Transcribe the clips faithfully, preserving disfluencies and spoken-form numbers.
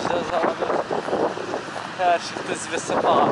вже зараз перші хтось висипати.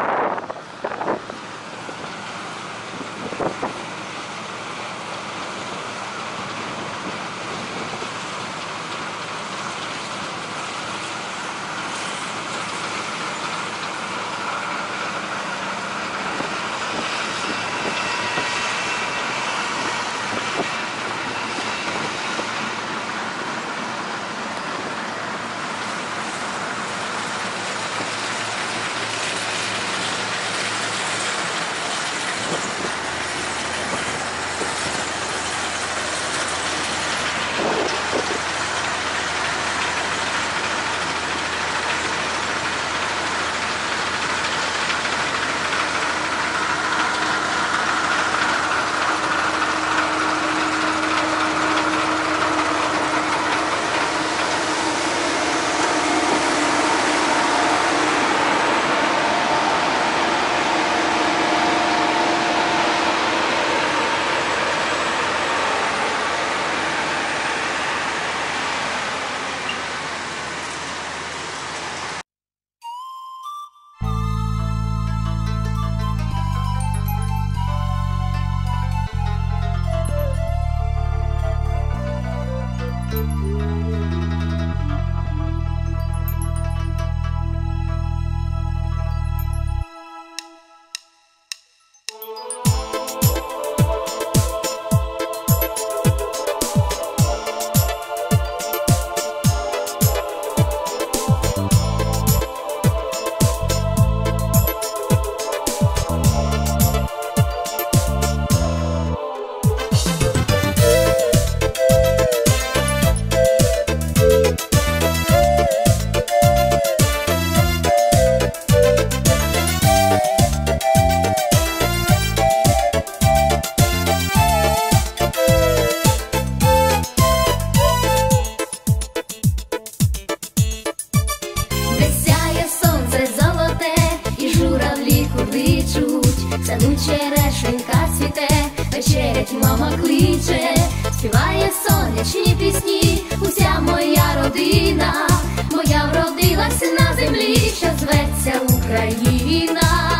саду черешенька цвіте, вечерять мама кличе, співає сонячні пісні, уся моя родина, моя вродилась на землі, що зветься Україна.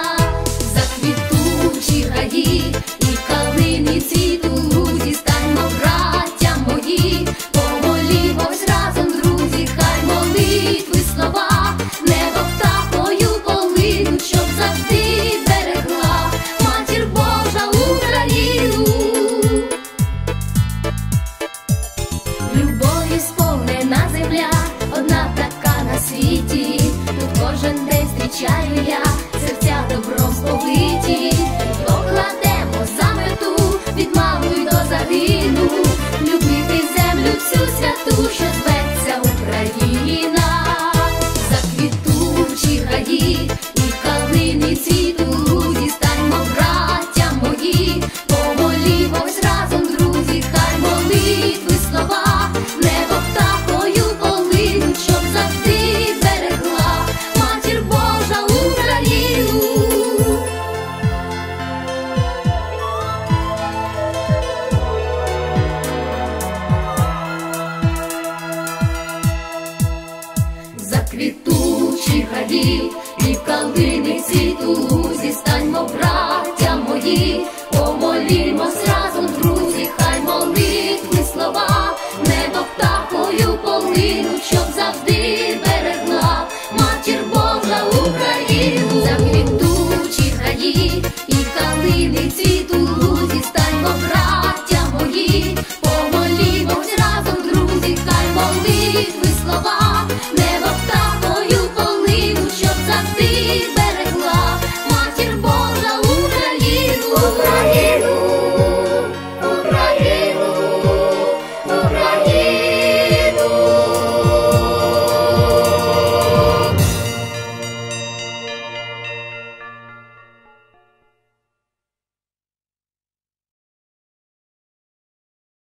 Заквітучі гаї і калини цвіту лузі, станьмо, браття мої, помолімось разом, друзі, хай молитви слова небо птахою полинуть, щоб завжди берегла Матір Божа Україну. Любов'ю сповнена земля, одна така на світі, тут кожен день зустрічаю я, серця добром сповиті, покладемо за мету від малої до загину, любити землю всю святу, що зветься Україна. Заквітучі гаї і калини цвіту лузі, станьмо, браття мої, помолімось разом, друзі, хай молитви слова небо птахою полинуть, щоб завжди берегла Матір Божа Україну. Заквітучі гаї і калини цвіту